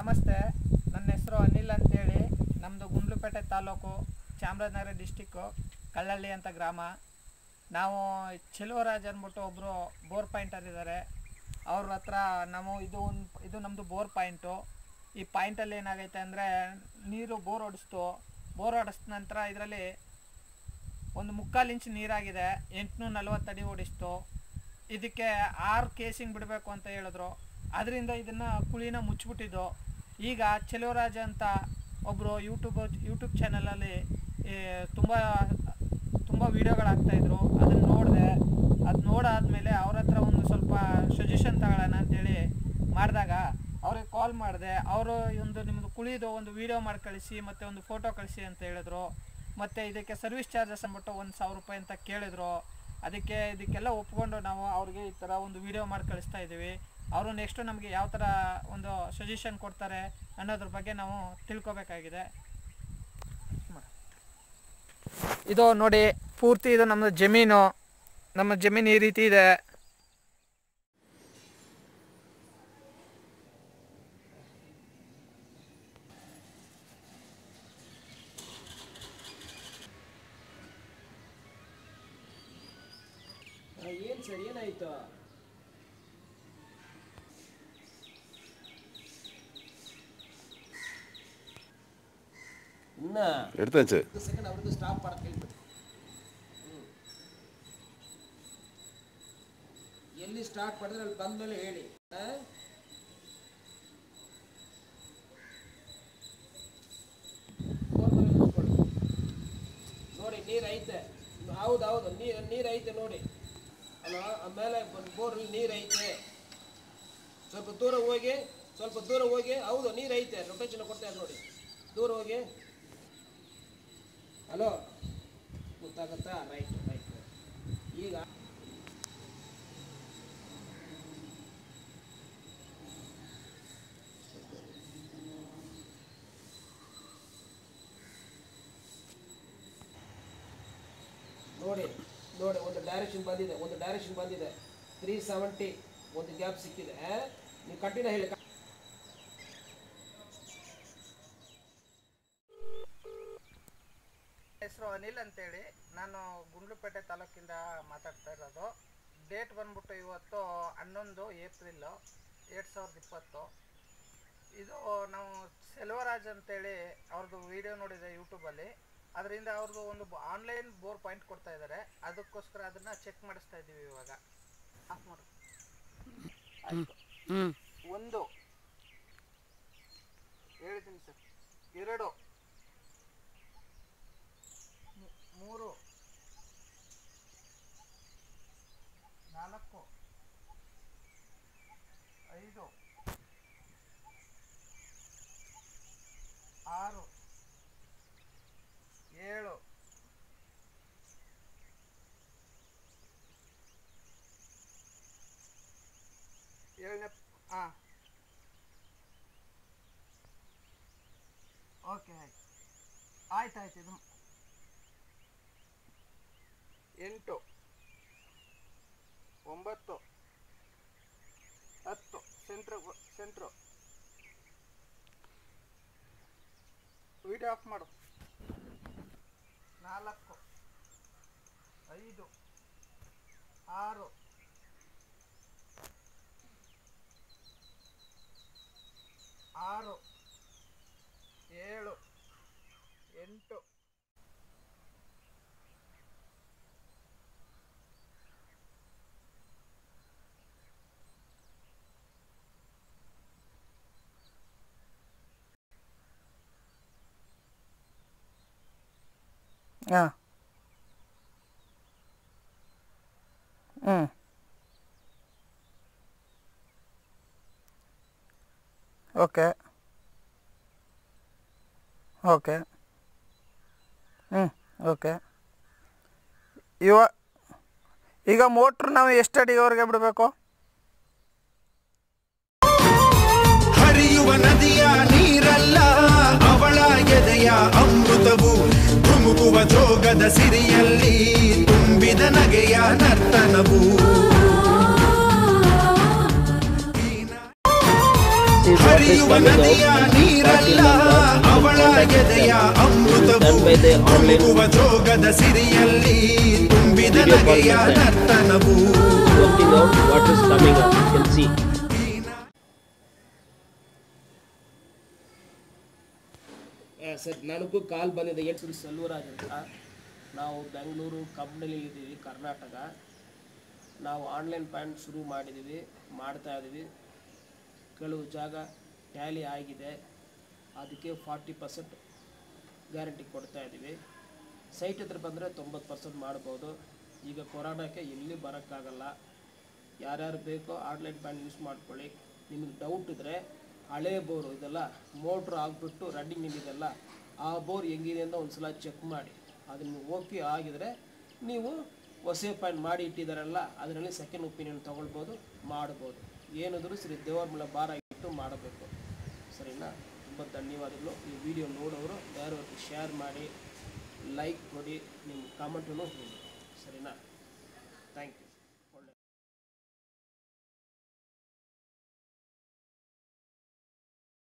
ನಮಸ್ತೆ, ನನ್ನ ಹೆಸರು ಅನಿಲ್ ಅಂತೇಳಿ. ನಮ್ಮದು ಗುಂಡ್ಲುಪೇಟೆ ತಾಲೂಕು, ಚಾಮರಾಜನಗರ ಡಿಸ್ಟಿಕ್ಕು, ಕಳ್ಳಳ್ಳಿ ಅಂತ ಗ್ರಾಮ. ನಾವು ಚೆಲುವರಾಜ್ ಅಂದ್ಬಿಟ್ಟು ಒಬ್ಬರು ಬೋರ್ ಪಾಯಿಂಟರ್ ಇದ್ದಾರೆ. ಅವ್ರ ಹತ್ರ ನಾವು ಇದು ನಮ್ಮದು ಬೋರ್ ಪಾಯಿಂಟು. ಈ ಪಾಯಿಂಟಲ್ಲಿ ಏನಾಗೈತೆ ಅಂದರೆ, ನೀರು ಬೋರ್ ಹೊಡೆಸಿದ ನಂತರ ಇದರಲ್ಲಿ ಒಂದು 3/4 ಇಂಚ್ ನೀರಾಗಿದೆ. 840 ಅಡಿ ಹೊಡಿಸ್ತು. ಇದಕ್ಕೆ 6 ಕೇಸಿಂಗ್ ಬಿಡಬೇಕು ಅಂತ ಹೇಳಿದ್ರು. ಅದರಿಂದ ಇದನ್ನು ಕುಳಿನ ಮುಚ್ಚಿಬಿಟ್ಟಿದ್ದು. ಈಗ ಚೆಲುವರಾಜ್ ಅಂತ ಒಬ್ಬರು ಯೂಟ್ಯೂಬ್ ಚಾನಲಲ್ಲಿ ತುಂಬ ವೀಡಿಯೋಗಳಾಗ್ತಾಯಿದ್ರು. ಅದನ್ನು ನೋಡಿದೆ. ಅದು ನೋಡಾದ್ಮೇಲೆ ಅವ್ರ ಹತ್ರ ಒಂದು ಸ್ವಲ್ಪ ಸಜೆಷನ್ ತಗೊಳ್ಳೋಣ ಅಂತೇಳಿ ಮಾಡಿದಾಗ ಅವ್ರಿಗೆ ಕಾಲ್ ಮಾಡಿದೆ. ಅವರು ನಿಮ್ಮದು ಕುಳಿದು ಒಂದು ವೀಡಿಯೋ ಮಾಡಿ ಕಳಿಸಿ ಮತ್ತು ಒಂದು ಫೋಟೋ ಕಳಿಸಿ ಅಂತ ಹೇಳಿದ್ರು. ಮತ್ತು ಇದಕ್ಕೆ ಸರ್ವಿಸ್ ಚಾರ್ಜಸ್ ಅಂದ್ಬಿಟ್ಟು 1,000 ರೂಪಾಯಿ ಅಂತ ಕೇಳಿದ್ರು. ಇದಕ್ಕೆಲ್ಲ ಒಪ್ಕೊಂಡು ನಾವು ಅವ್ರಿಗೆ ಈ ಥರ ಒಂದು ವೀಡಿಯೋ ಮಾಡಿ ಕಳಿಸ್ತಾ ಇದ್ದೀವಿ. ಅವರು ನೆಕ್ಸ್ಟು ನಮಗೆ ಯಾವ ಥರ ಒಂದು ಸಜೆಷನ್ ಕೊಡ್ತಾರೆ ಅನ್ನೋದ್ರ ಬಗ್ಗೆ ನಾವು ತಿಳ್ಕೊಬೇಕಾಗಿದೆ. ಇದು ನೋಡಿ, ಪೂರ್ತಿ ಇದು ನಮ್ಮ ಜಮೀನು ಈ ರೀತಿ ಇದೆ. ಏನು ಸರ್, ಏನಾಯ್ತು? ಸೆಕೆಂಡ್ ಅವ್ರದ್ದು ಸ್ಟಾಪ್ ಮಾಡಕ್ಕೆ ಹೇಳ್ಬಿಟ್ಟು ಎಲ್ಲಿ ಸ್ಟಾರ್ಟ್ ಮಾಡಿದ್ರೆ ಅಲ್ಲಿ ಬಂದ್ಮೇಲೆ ಹೇಳಿ. ನೋಡಿ, ನೀರು ಐತೆ. ಹೌದು, ನೀರು ಐತೆ ನೋಡಿ. ಅಲ್ಲ, ಆಮೇಲೆ ಬೋರಲ್ಲಿ ನೀರು ಐತೆ. ಸ್ವಲ್ಪ ದೂರ ಹೋಗಿ. ಹೌದು, ನೀರು ಐತೆ. ರೊಟೇಷನ್ ಕೊಡ್ತಾರೆ ನೋಡಿ. ದೂರ ಹೋಗಿ. ಹಲೋ, ಗೊತ್ತಾಗತ್ತಾ? ರೈಟ್. ಈಗ ನೋಡಿ ಒಂದು ಡೈರೆಕ್ಷನ್ ಬಂದಿದೆ. 370 ಒಂದು ಗ್ಯಾಪ್ ಸಿಕ್ಕಿದೆ. ನೀವು ಕಂಟಿನ್ಯೂ ಹೇಳಿ. ಹೆಸರು ಅನಿಲ್ ಅಂತೇಳಿ. ನಾನು ಗುಂಡ್ಲುಪೇಟೆ ತಾಲೂಕಿಂದ ಮಾತಾಡ್ತಾ ಇರೋದು. ಡೇಟ್ ಬಂದ್ಬಿಟ್ಟು ಇವತ್ತು 11 ಏಪ್ರಿಲ್ 2020. ಇದು ನಾವು ಚೆಲುವರಾಜ್ ಅಂತೇಳಿ ಅವ್ರದ್ದು ವಿಡಿಯೋ ನೋಡಿದೆ ಯೂಟ್ಯೂಬಲ್ಲಿ. ಅದರಿಂದ ಅವ್ರದ್ದು ಒಂದು ಆನ್ಲೈನ್ ಬೋರ್ ಪಾಯಿಂಟ್ ಕೊಡ್ತಾ ಇದ್ದಾರೆ. ಅದಕ್ಕೋಸ್ಕರ ಅದನ್ನು ಚೆಕ್ ಮಾಡಿಸ್ತಾ ಇದ್ದೀವಿ. ಇವಾಗ ಆಫ್ ಮಾಡಿ. ಒಂದು ಹೇಳ್ತೀನಿ ಸರ್. 2 3 4 5 6 7 7ನೇ. ಓಕೆ, ಆಯ್ತು. ಇದು 8 9 10 ಸೆಂಟ್ರು ವಿಡಿಯೋ ಆಫ್ ಮಾಡು. 4 5 6 7 8 ಓಕೆ. ಓಕೆ. ಈಗ ಮೋಟ್ರ್ ನಾವು ಎಷ್ಟು ಅಡಿವರೆಗೆ ಬಿಡಬೇಕು? ಹರಿಯುವ ನದಿಯ ನೀರಲ್ಲ, ಅವಳ ಎದೆಯ ಅಮೃತವು. ಧುಮುಕುವ ಜೋಗದ ಸಿರಿಯಲ್ಲಿ ತುಂಬಿದ ನಗೆಯ ನರ್ತನವು. ಹರಿಯುವ ನದಿಯ ನೀರಲ್ಲ ಅವಳ ಎದೆಯ ಅಮೃತವು ಧುಮುಕುವ ಜೋಗದ ಸಿರಿಯಲ್ಲಿ ತುಂಬಿದ ನಗೆಯ ನರ್ತನವು. Working out what is coming up, you can see. Sir ನನಗೂ ಕಾಲ್ ಬಂದಿದೆ. ಹೇಳ್ತೀನಿ ಸೆಲ್ವರಾಜ್ ಅಂತ. ನಾವು ಬೆಂಗಳೂರು ಕಂಪ್ನಿಲಿ ಇದ್ದೀವಿ, ಕರ್ನಾಟಕ. ನಾವು ಆನ್ಲೈನ್ ಪ್ಯಾಂಟ್ ಶುರು ಮಾಡಿದ್ದೀವಿ, ಮಾಡ್ತಾಯಿದ್ದೀವಿ. ಕೆಲವು ಜಾಗ ಟ್ಯಾಲಿ ಆಗಿದೆ, ಅದಕ್ಕೆ 40% ಗ್ಯಾರಂಟಿ ಕೊಡ್ತಾಯಿದ್ದೀವಿ. ಸೈಟ್ ಹತ್ರ ಬಂದರೆ 90% ಮಾಡ್ಬೋದು. ಈಗ ಕೊರೋನಾಕ್ಕೆ ಎಲ್ಲಿ ಬರೋಕ್ಕಾಗಲ್ಲ. ಯಾರ್ಯಾರು ಬೇಕೋ ಆನ್ಲೈನ್ ಪ್ಯಾನ್ ಯೂಸ್ ಮಾಡ್ಕೊಳ್ಳಿ. ನಿಮಗೆ ಡೌಟ್ ಇದ್ದರೆ ಹಳೆ ಬೋರು ಇದೆಲ್ಲ ಮೋಟ್ರ್ ಆಗಿಬಿಟ್ಟು ರನ್ನಿಂಗ್ ನಿಲ್ಲಿದೆಲ್ಲ ಆ ಬೋರ್ ಹೆಂಗಿದೆ ಅಂತ ಒಂದು ಸಲ ಚೆಕ್ ಮಾಡಿ. ಅದನ್ನು ಓಕೆ ಆಗಿದರೆ ನೀವು ಹೊಸ ಪ್ಯಾನ್ ಮಾಡಿ ಇಟ್ಟಿದ್ದಾರಲ್ಲ ಅದರಲ್ಲಿ ಸೆಕೆಂಡ್ ಒಪಿನಿಯನ್ ತೊಗೊಳ್ಬೋದು, ಮಾಡ್ಬೋದು. ಏನಿದ್ರು ಸರಿ ದೇವರ ಮೇಲೆ ಭಾರ ಇಟ್ಟು ಮಾಡಬೇಕು. ಸರಿನಾ? ತುಂಬ ಧನ್ಯವಾದಗಳು. ಈ ವಿಡಿಯೋ ನೋಡೋರು ಯಾರು ಶೇರ್ ಮಾಡಿ, ಲೈಕ್ ಕೊಡಿ, ನಿಮ್ಮ ಕಾಮೆಂಟನ್ನು ಹೇಳಿ. ಸರಿನಾ? Thank you.